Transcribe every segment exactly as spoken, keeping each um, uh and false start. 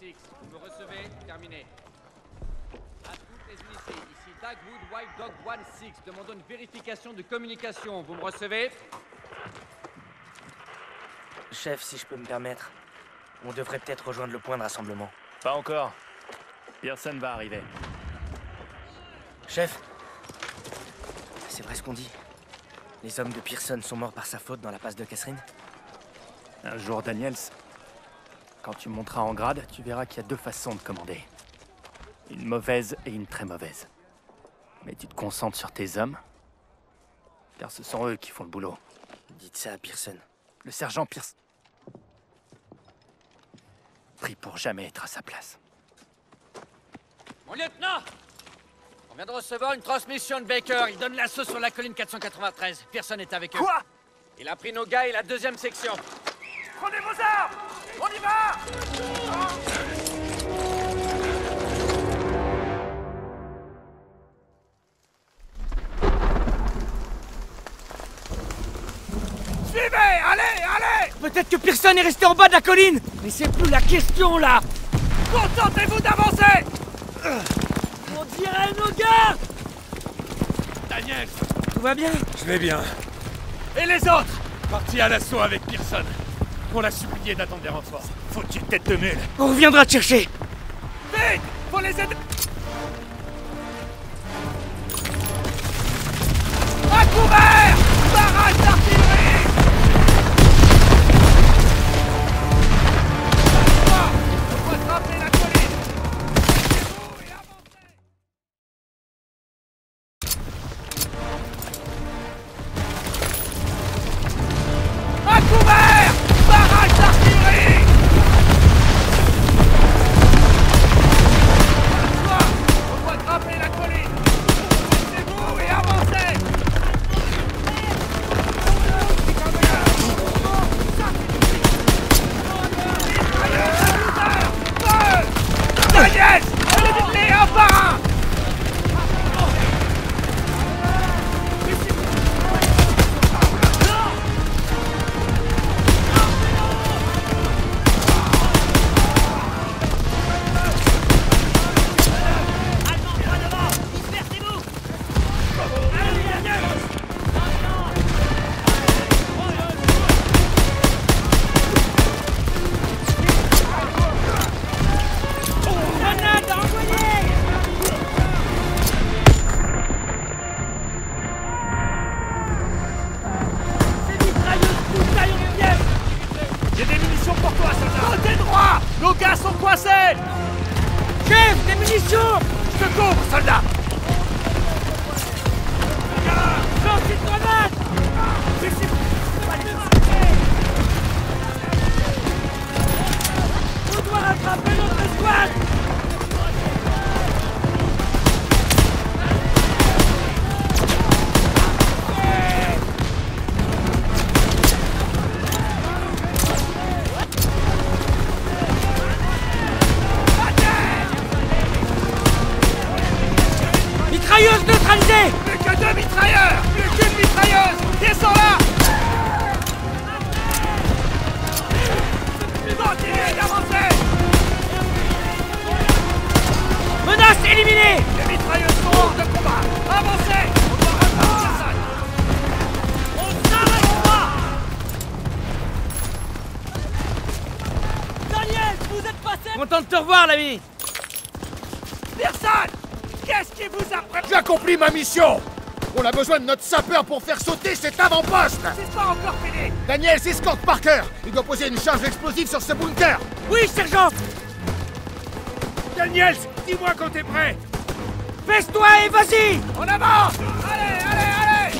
six. Vous me recevez? Terminé. À toutes les unités, ici Dagwood, White Dog one six. Demandons une vérification de communication. Vous me recevez? Chef, si je peux me permettre, on devrait peut-être rejoindre le point de rassemblement. Pas encore. Pearson va arriver. Chef, c'est vrai ce qu'on dit. Les hommes de Pearson sont morts par sa faute dans la passe de Catherine. Un jour, Daniels, quand tu monteras en grade, tu verras qu'il y a deux façons de commander. Une mauvaise et une très mauvaise. Mais tu te concentres sur tes hommes, car ce sont eux qui font le boulot. Dites ça à Pearson. Le sergent Pearson prie pour jamais être à sa place. Mon lieutenant! On vient de recevoir une transmission de Baker. Il donne l'assaut sur la colline quatre cent quatre-vingt-treize. Pearson est avec eux. Quoi? Il a pris nos gars et la deuxième section. Prenez vos armes! On y va! Suivez! Allez! Allez! Peut-être que Pearson est resté en bas de la colline. Mais c'est plus la question, là. Contentez-vous d'avancer! On dirait nos gars. Daniel! Tout va bien? Je vais bien. Et les autres? Parti à l'assaut avec Pearson. On l'a supplié d'attendre des renforts. Foutue tête de mule! On reviendra te chercher. Vite! Faut les aider! À couvert! Barrage d'artillerie! On doit attraper la colline! Mettez-vous et avancez! À couvert! Barrage d'artillerie! On doit attraper la colline! Mettez-vous et avancez! Daniel! Éliminez un par un! J'ai des munitions pour toi, soldat! Côté droit! Nos gars sont coincés! Chef, des munitions. Je te couvre, soldat! Lance une grenade. On doit rattraper notre squad. Mitrailleuse neutralisée. Plus que deux mitrailleurs! Plus qu'une mitrailleuse! Descends là! Continuez d'avancer! Menace éliminée. Les mitrailleuses sont hors de combat! Avancez! On doit rattraper Pearson! On s'arrête pas! Daniel, vous êtes passé. Content de te revoir, l'ami. Pearson! Qu'est-ce qui vous a préparé? J'accomplis ma mission. On a besoin de notre sapeur pour faire sauter cet avant-poste. C'est pas encore fini! Daniel, escorte Parker. Il doit poser une charge explosive sur ce bunker. Oui, sergent. Daniel, dis-moi quand t'es prêt. Baisse-toi et vas-y. En avant! Allez, allez, allez!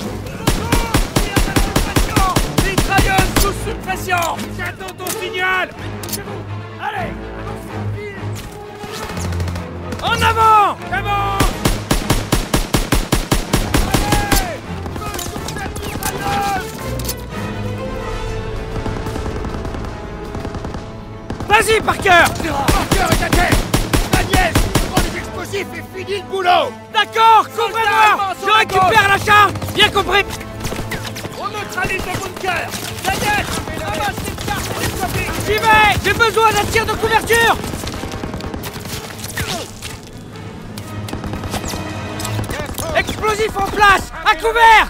Mitrailleuse sous suppression! J'attends ton signal. Allez! En avant. Avance. Vas-y, Parker. Parker est à terre. Daniel, prends les explosifs et finis le boulot. D'accord, couvrez-moi. Je récupère la charge. Bien compris. On neutralise le bunker! Daniel! Ramasse cette carte télescopique! J'y vais. J'ai besoin d'un tir de couverture. explosifs en place! À couvert!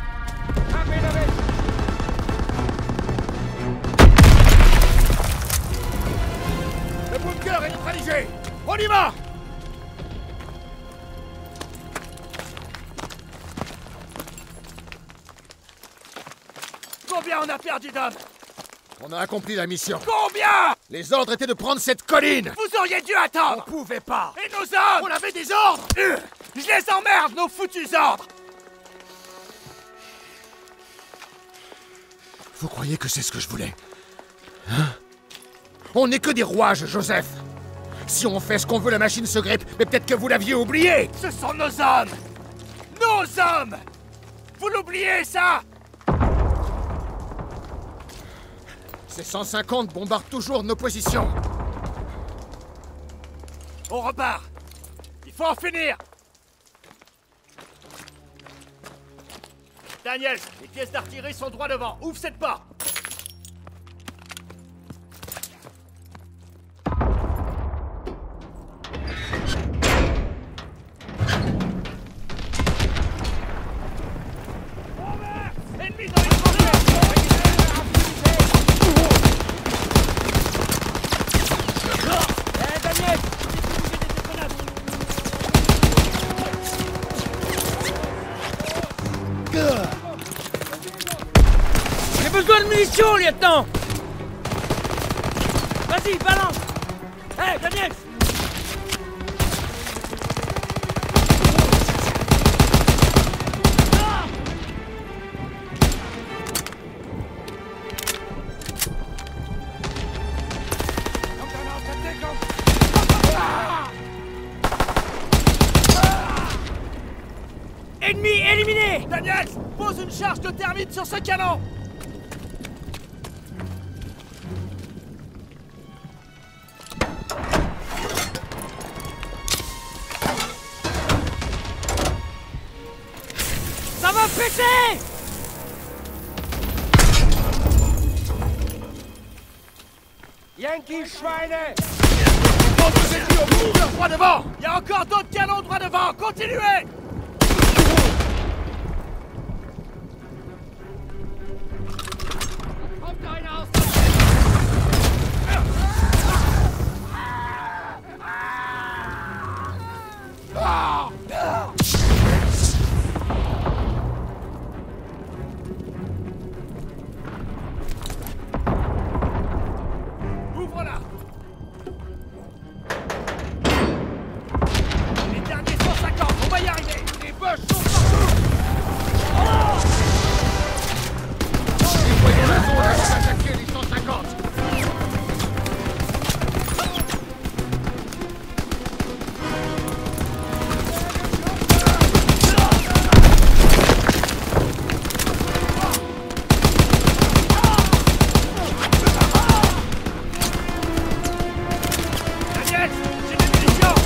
Le bunker est neutralisé! On y va! Combien on a perdu d'hommes? On a accompli la mission. Combien? Les ordres étaient de prendre cette colline! Vous auriez dû attendre! On pouvait pas! Et nos hommes? On avait des ordres! Euh, Je les emmerde, nos foutus ordres! Vous croyez que c'est ce que je voulais? Hein? On n'est que des rouages, Joseph! Si on fait ce qu'on veut, la machine se grippe, mais peut-être que vous l'aviez oublié! Ce sont nos hommes! Nos hommes! Vous l'oubliez, ça? Ces cent cinquante bombardent toujours nos positions! On repart! Il faut en finir! Daniel, les pièces d'artillerie sont droit devant. Ouvre cette porte! Ennemi dans les tranchées! Eh, Daniel! J'ai besoin de munitions, lieutenant! Vas-y, balance! Hé, Daniel! Ennemi éliminé! Daniel, pose une charge de thermite sur ce canon! Ça va péter! Yankee Schweine! Nos ennemis au bunker droit devant! Il y a encore d'autres canons droit devant! Continuez! Ouvre-la! Les derniers cent cinquante, on va y arriver! Les boches sont partout! Les voyons la zone avant d'attaquer les cent cinquante! Daniel, j'ai des munitions!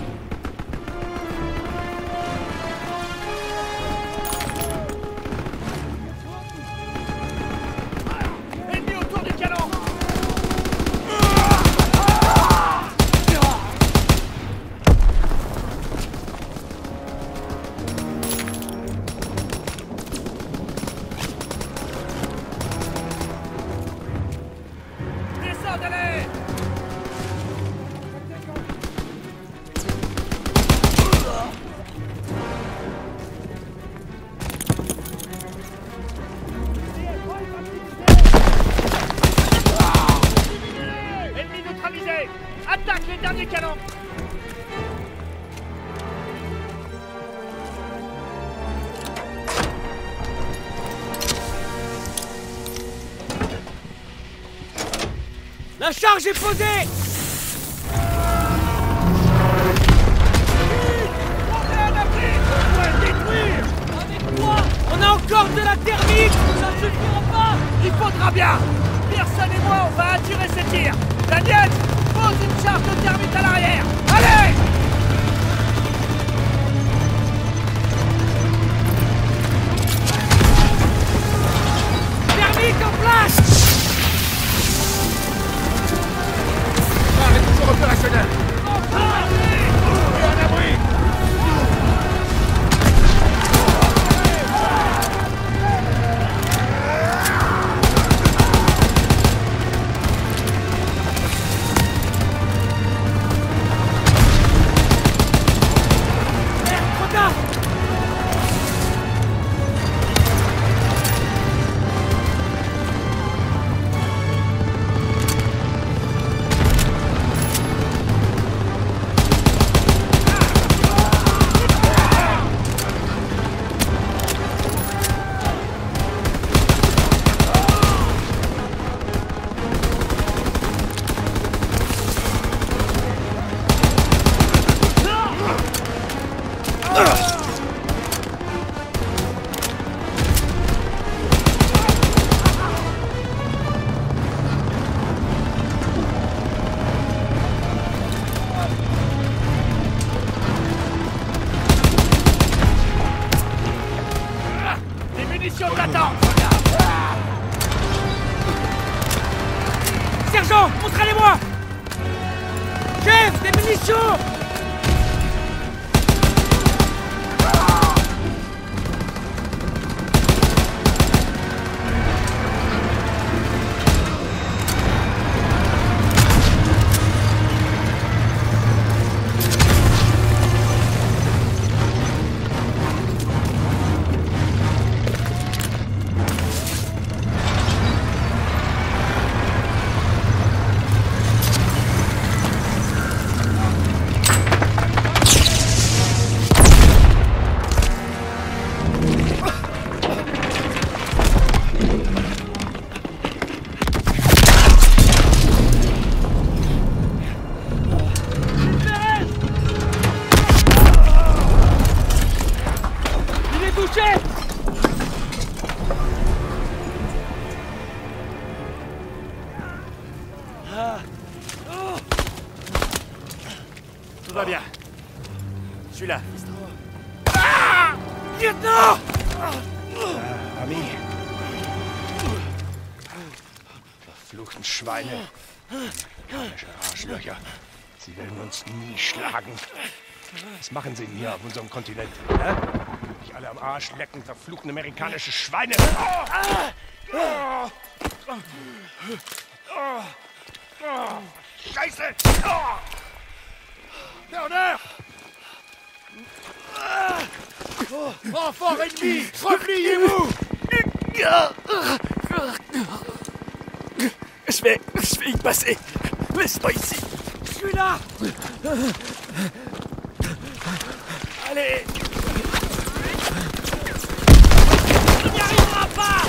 Ennemi autour du canon! Descendez-les! Ennemi neutralisé! Attaque les derniers canons! La charge est posée! On est à l'abri! On doit le détruire! Avec toi, on a encore de la thermite! Ça ne suffira pas! Il faudra bien! Pearson et moi, on va attirer ces tirs! Daniel, pose une charge de thermite à l'arrière! Allez! Thermite en place! Des munitions t'attendent! Sergent, montrez-les-moi! Chef, des munitions! Tout va bien. Je suis là, fiston. Ah! Lieutenant! Ah, Ami. Verfluchten Schweine. Amerikanische Arschlöcher. Sie werden uns nie schlagen. Was machen sie denn hier auf unserem Kontinent? Hä? Nicht alle am Arsch lecken, verfluchten amerikanische Schweine. Oh! Oh! Oh! Oh! Scheiße! Oh! Turner! Enfant ennemi! Repliez-vous! Je vais... je vais y passer. Laisse-moi ici. Je suis là! Allez! On n'y arrivera pas!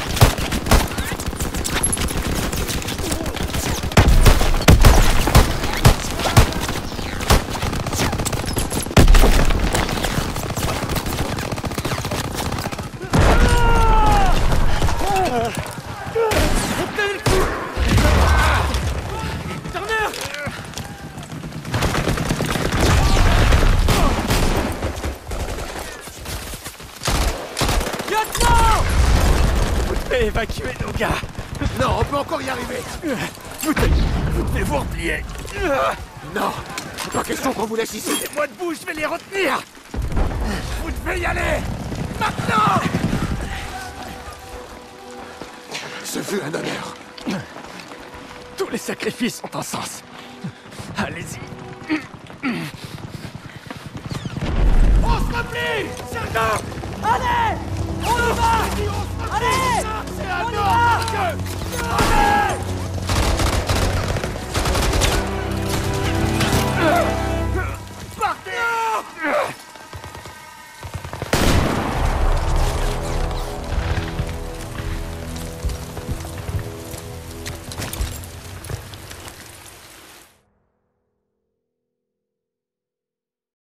Obtenez le coup! Turner! Lieutenant! Vous devez évacuer nos gars. Non, on peut encore y arriver! Vous devez... vous devez vous replier. Non! Pas question qu'on vous laisse ici! Moi debout, je vais les retenir. Vous devez y aller. Maintenant! Ce fut un honneur! Tous les sacrifices ont un sens. Allez-y. On se replie! Sergent! Allez! On y va! Allez!